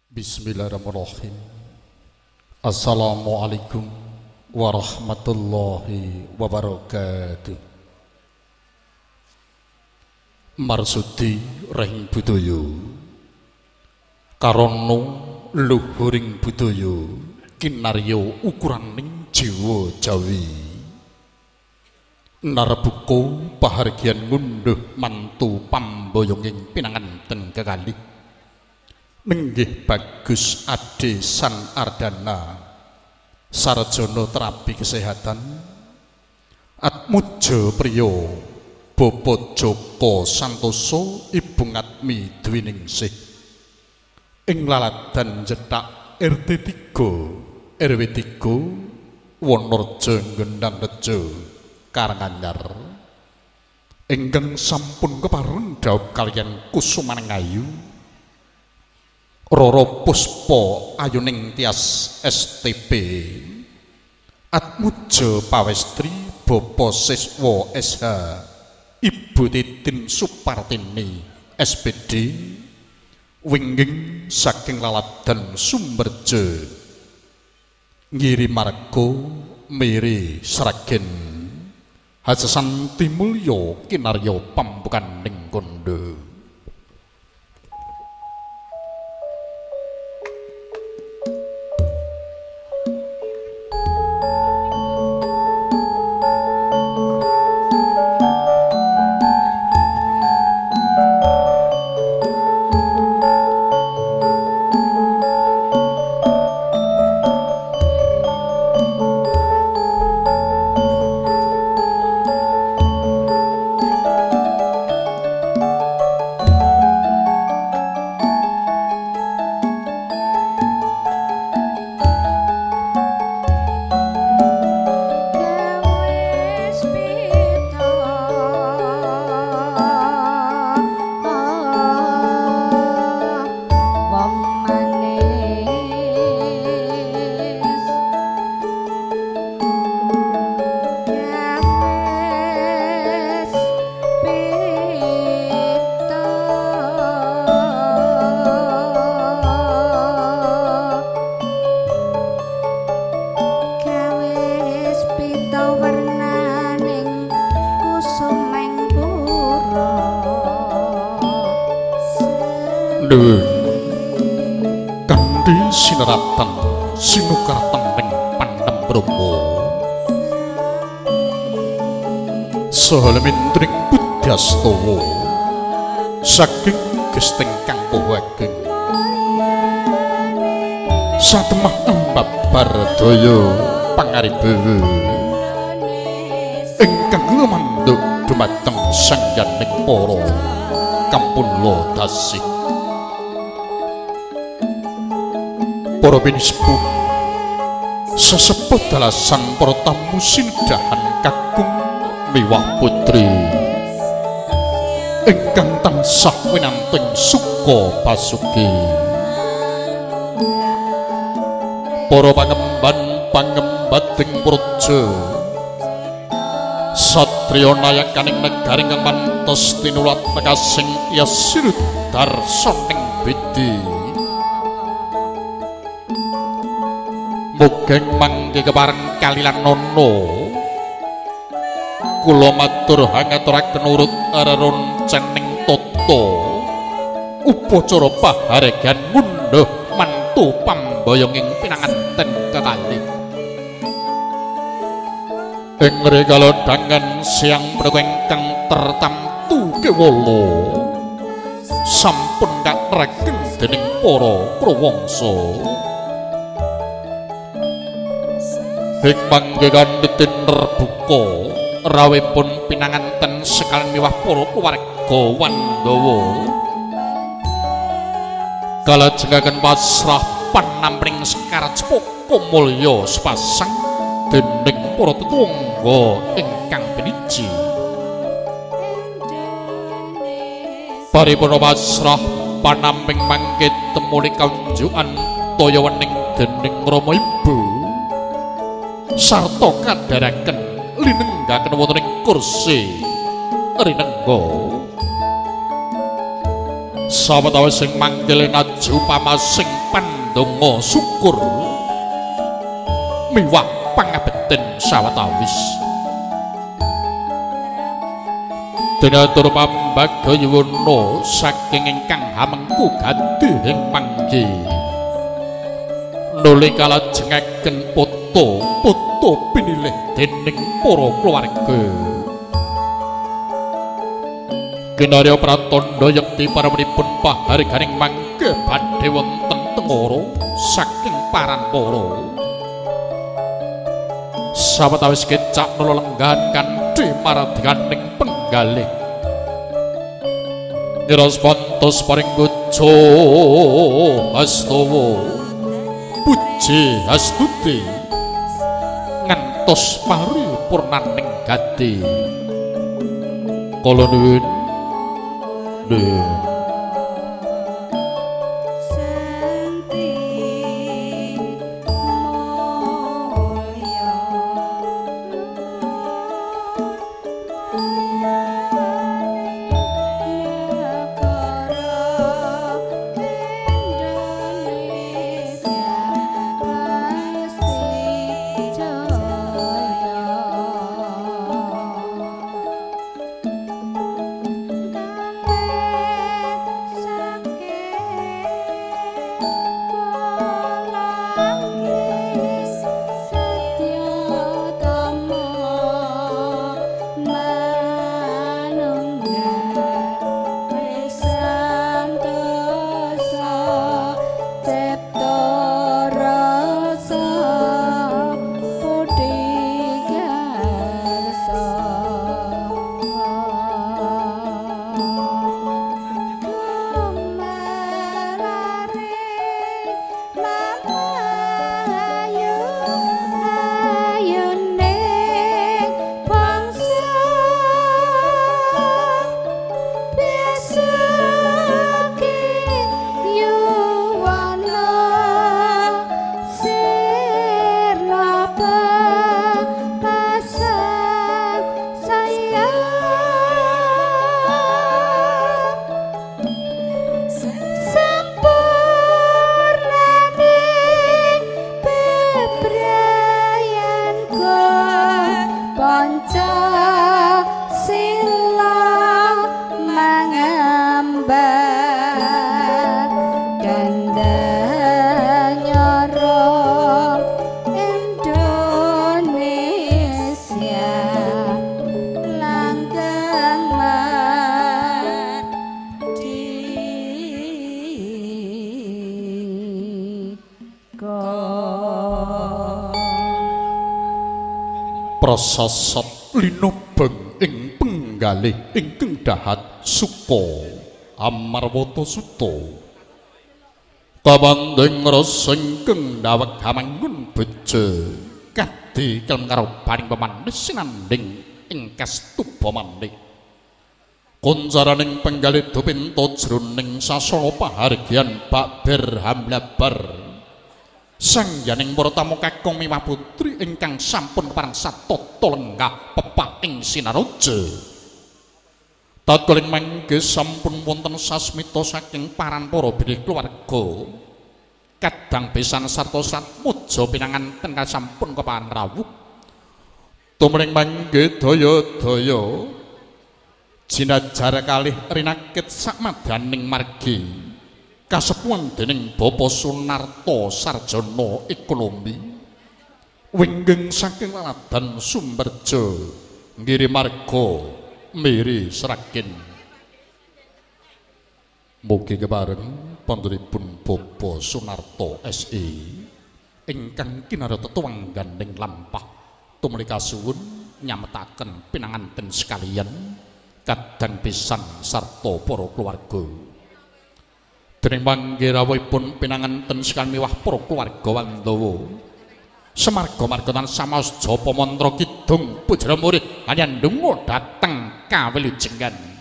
Bismillahirrahmanirrahim. Assalamualaikum warahmatullahi wabarakatuh. Marsudi rahing budaya karono luhuring budaya kinarya ukuraning jiwa Jawi narbuka pahargyan ngunduh mantu pamboyonging pinanganten kekalih nenggih Bagus Ade San Ardana sarjana terapi kesehatan Atmuja Priya Bapak Joko Santoso Ibu Ngatmi Dwiningsih ing laladan Jetak RT 3 RW 3 Wonorejo Gendang Rejo Karanganyar ingkang sampun kepareng dhaup kaliyan Kusumanengayu Roro Puspa ayuning tias STP Atmuja Pawestri Bapak Siswa SH Ibu Titin Supartini SPD wingging saking laladan Sumberjo ngirim margo miri Sragen Hasasanti Mulya kinarya pambukaning kondo. Kanthi sineratan sinukarten ing Pandhem Brahma saha lemintring Budyastawa saking gesting kang poho ageng satemah ambabar daya pangaribawa ingkang lumanduk dumateng sangyaning para kampula dasih para binispuh sesepuh dalasan para tamu sindahan kakung miwah putri ingkang tansah winanting suka pasuki para pangembating praja satriya nayakaning negari kang pantes tinulat nekasing yasirut darsaning bedi mugeng mangke kepareng kalilan nono kula matur hangaturaken urut rerencening tata upacara pahargyan ngunduh mantu pamboyonging pinanganten kekalih ing rikala dangan siang praga ingkang tertamtu kewala sampun katrageng dening para prawangsa ing mangke kanthi tinerbuka rawuhipun pinanganten sekalian miwah para keluarga Wandawa kalajengaken pasrah panampring Sekar Cepaka Mulya sepasang dening para tetungga ingkang piniji paripurna pasrah panampring mangke temuli kanjukan toya wening dening Rama Ibu sarta kadharaken linenggaken wonten ing kursi rinengga sawetawis sing manggil naju pamasing pandonga syukur miwah pangabekten sawetawis Dinatur pambagayana saking ingkang hamengku gadhih ing panggi nuli kalajengaken poto pinilih dening para keluarga Kinarya pratandha yekti paramanipun paharganing mangke badhe wonten tengara saking paranpara sawetawis kecak lelenggan kanthi maradhaning penggalih niraspantos paring gojo hastawa puji hastuti ngantos paripurnaning gati kala nuwun prasasat linobeng ing penggalih ingkang dahat suka amarwata suta kabanding rasa ingkang dawek hamanggun beja kadhi kelem karo baring pemanis sinanding ing kastuba manih kuncaraning penggalih dupinta jroning sasana pahargyan bakber hamlabar sang yaning para tamu kakung miwah putri ingkang sampun parang satata lenggah pepak ing sinaraja tatkala mangke sampun wonten sasmita saking paran para bilih keluarga kadang besan sarta satmuja pinanganten kasampun keparing rawuh tumreng mangke daya-daya jinajar kalih rinakit sakmadaning margi kasepuan dening Bapak Sunarto Sarjana Ekonomi winggeng saking Laladan Sumberjo nggiri marga miri Sragen mugi kepareng pondhonipun Bapak Sunarto SI ingkang kinarya tetuwangganing lampah tumuli kasuwun nyametaken pinanganten sekalian kadang pisan sarta para keluarga dening panggirawipun pinanganten sekalian miwah para keluarga Wandawa semarga-marga tan samaos japa mantra kidung puja murid kaliyan ndonga dhateng kawilujengan